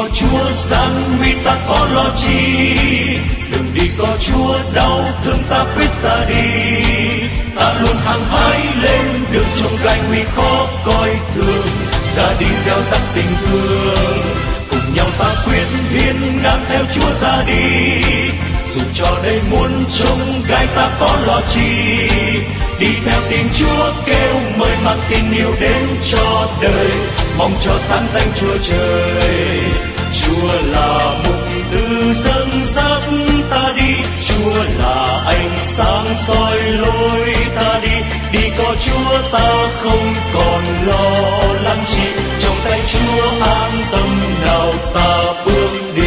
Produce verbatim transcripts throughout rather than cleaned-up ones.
có Chúa gian nguy ta có lo chi, đường đi có Chúa đau thương ta quyết ra đi. Ta luôn hăng hái lên đường chông gai nguy khó coi thường, ra đi gieo rắc tình thương. Cùng nhau ta quyết hiên ngang theo Chúa ra đi, dù cho đây muôn trông gai ta có lo chi. Đi theo tiếng Chúa kêu mời mang tình yêu đến cho đời, mong cho sáng danh Chúa trời. Chúa là mục tư dẫn dắt ta đi, Chúa là ánh sáng soi lối ta đi. Đi có Chúa ta không còn lo lắng chi, trong tay Chúa an tâm nào ta bước đi.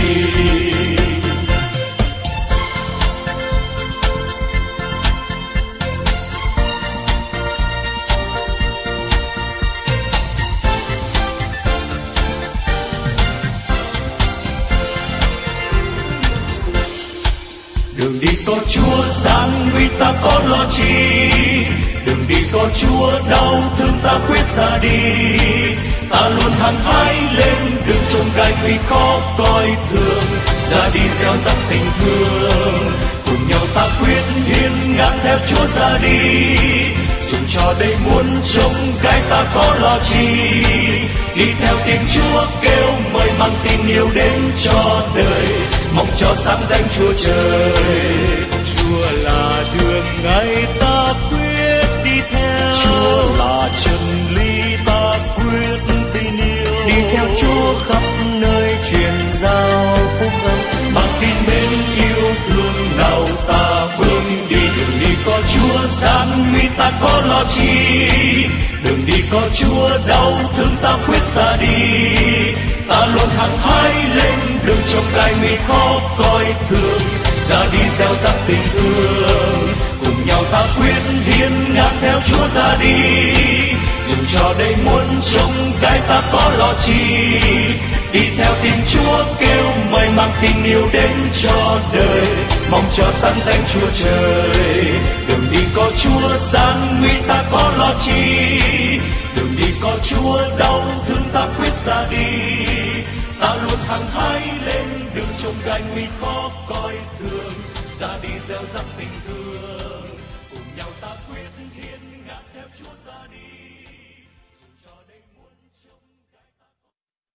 Đường đi có Chúa gian nguy ta có lo chi, đường đi có Chúa đau thương ta quyết ra đi. Ta luôn hăng hái lên đường chông gai nguy khó coi thường, ra đi gieo rắc tình thương. Cùng nhau ta quyết hiên ngang theo Chúa ra đi, dù cho đây muôn trông gai ta có lo chi. Đi theo tiếng Chúa kêu mời mang tin yêu đến cho đời, mong cho sáng danh Chúa trời. Chúa là đường ngay ta quyết đi theo, Chúa là chân lý ta quyết tin yêu. Đi theo Chúa khắp nơi truyền giao phúc âm, mang tin mến yêu thương nào ta bước đi. Đường đi có Chúa gian nguy ta có lo chi, đường đi có Chúa đau thương ta quyết ra đi. Ta luôn hăng hái lên đường chông gai nguy khó coi thường, ra đi gieo rắc tình thương. Cùng nhau ta quyết hiên ngang theo Chúa ra đi, dù cho đây muôn trông gai ta có lo chi. Đi theo tiếng Chúa kêu mời mang tình yêu đến cho đời, mong cho sáng danh Chúa trời. Đường đi có Chúa gian nguy ta có lo chi, đường đi có Chúa đau thương ta quyết ra đi. Ta luôn hăng hái lên đường chông gai nguy khó coi thường, ra đi gieo rắc tình thương. Cùng nhau ta quyết hiên ngang theo Chúa ra đi, dù cho đây muôn trông gai ta có.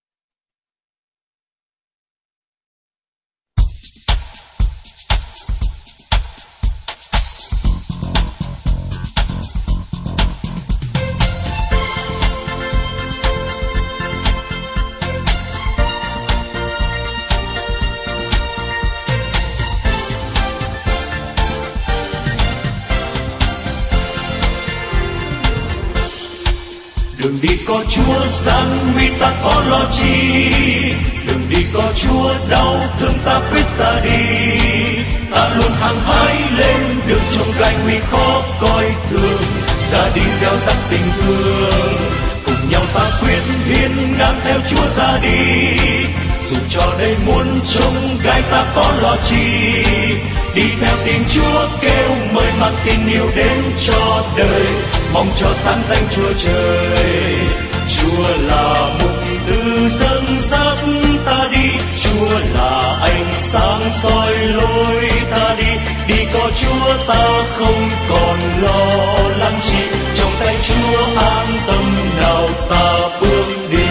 Đường đi có Chúa gian nguy ta có lo chi, đường đi có Chúa đau thương ta quyết ra đi. Ta luôn hăng hái lên đường chông gai nguy khó coi thường, ra đi gieo rắc tình thương. Cùng nhau ta quyết hiên ngang theo Chúa ra đi, dù cho đây muôn trông gai ta có lo chi. Đi theo tiếng Chúa kêu mời mang tin yêu đến cho đời, mong cho sáng danh Chúa trời. Chúa là mục tư dẫn dắt ta đi, Chúa là ánh sáng soi lối ta đi. Đi có Chúa ta không còn lo lắng chi, trong tay Chúa an tâm nào ta bước đi.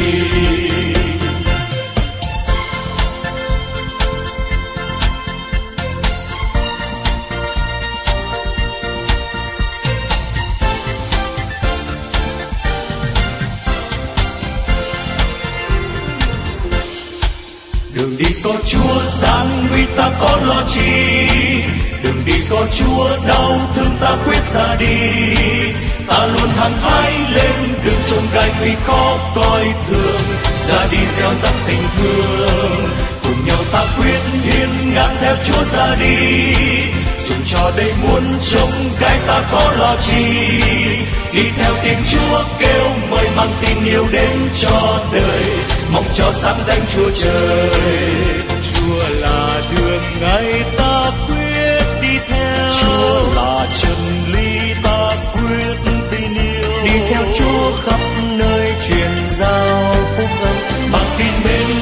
Đường đi có Chúa gian nguy ta có lo chi, đường đi có Chúa đau thương ta quyết ra đi. Ta luôn hăng hái lên đường chông gai nguy khó coi thường, ra đi gieo rắc tình thương. Cùng nhau ta quyết hiên ngang theo Chúa ra đi, dù cho đây muôn trông gai ta có lo chi. Đi theo tiếng Chúa kêu mời mang tin yêu đến cho đời, mong cho sáng danh Chúa trời. Chúa là đường ngay ta quyết đi theo, Chúa là chân lý ta quyết tin yêu. Đi theo Chúa khắp nơi truyền giao phúc âm, mang tin mến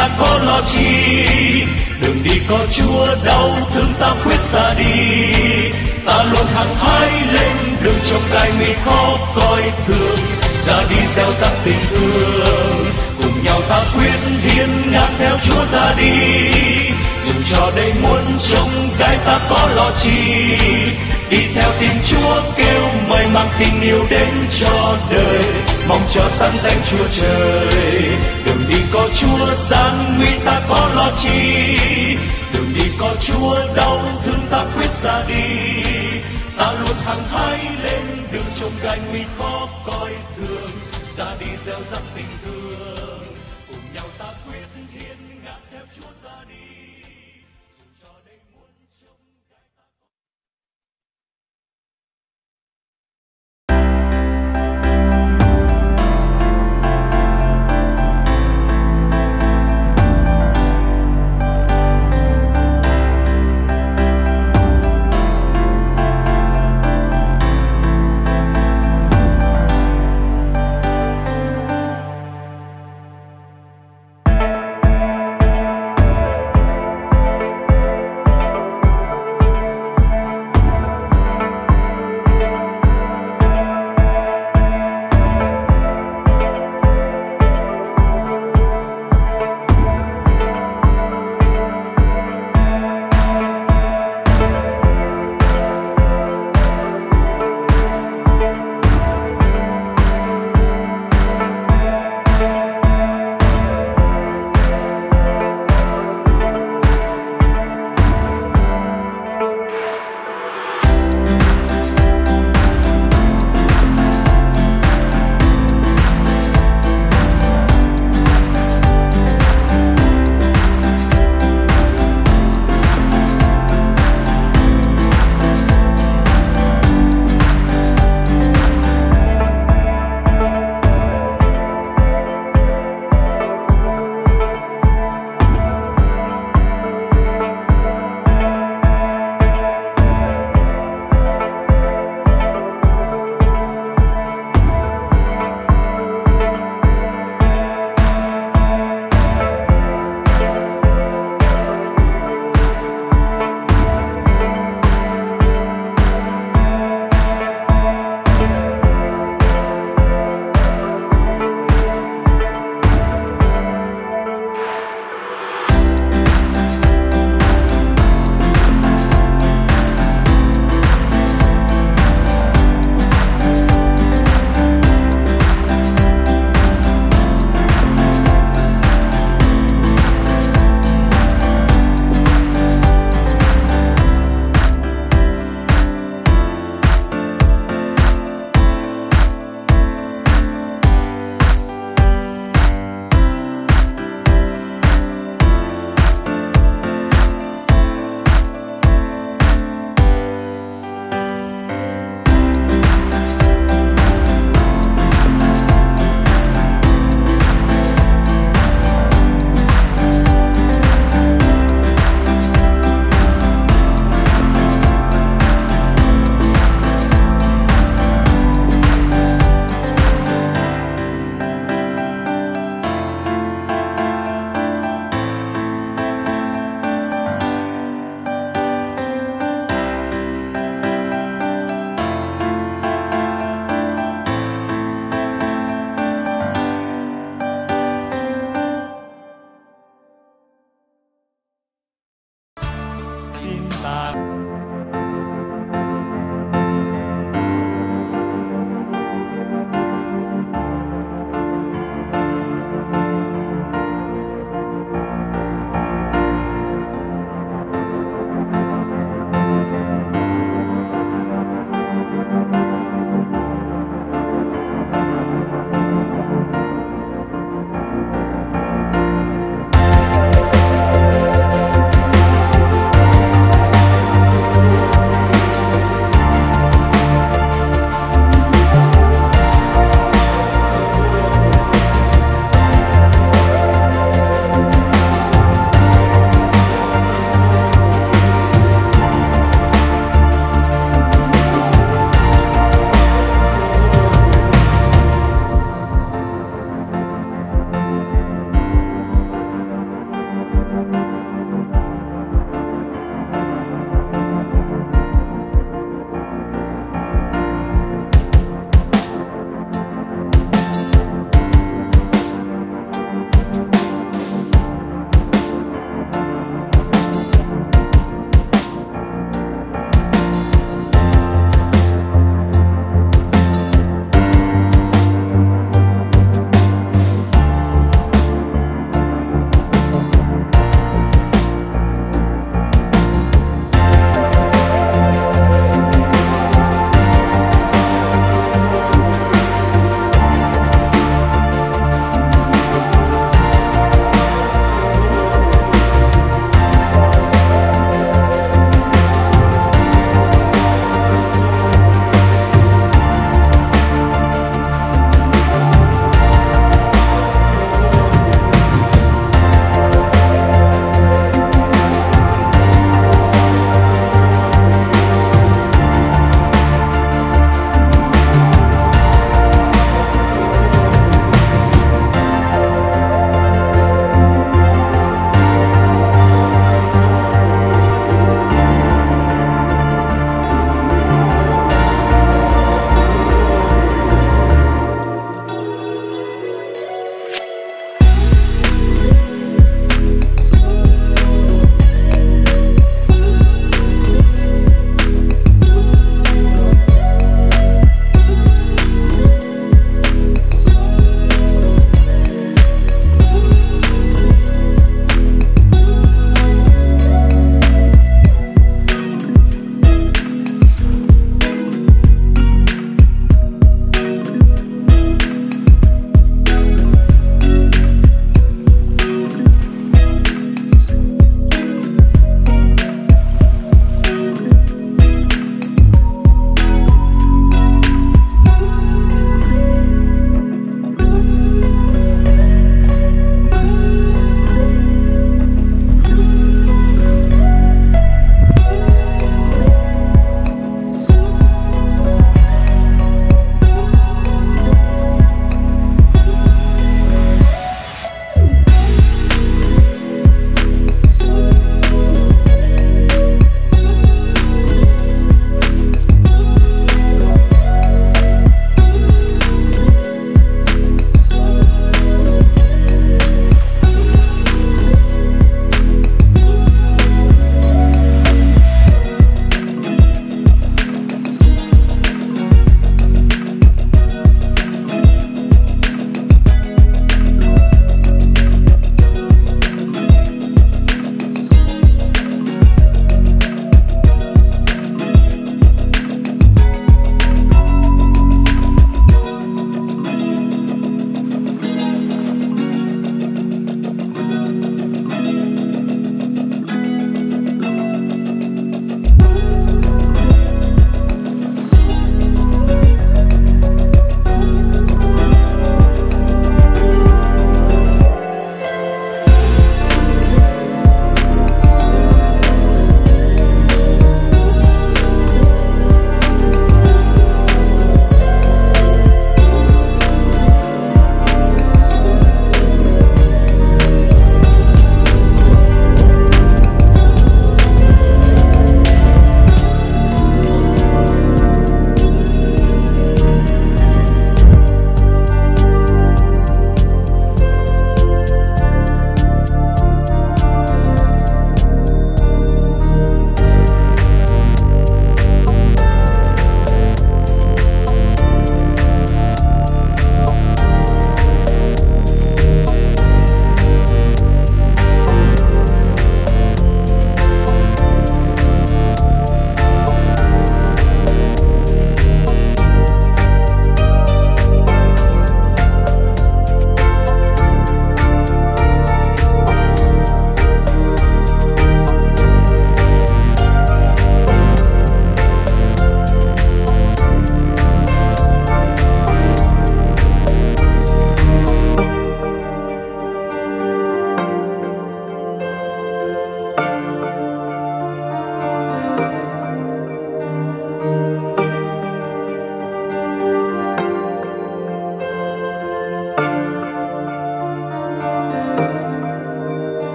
ta có lo chi. Đường đi có Chúa đau thương ta quyết ra đi, ta luôn hăng hái lên đường trong gai nguy khó coi thường, ra đi gieo rắc tình thương, cùng nhau ta quyết hiến ngã theo Chúa ra đi. Dù cho đây muôn trông gai ta có lo chi, đi theo tìm Chúa kêu mời mang tình yêu đến cho đời, mong cho sáng danh Chúa trời. Đường đi có Chúa gian nguy ta có lo chi, đường đi có Chúa đau thương ta quyết ra đi, ta luôn hăng hái lên đường trong gai nguy khó.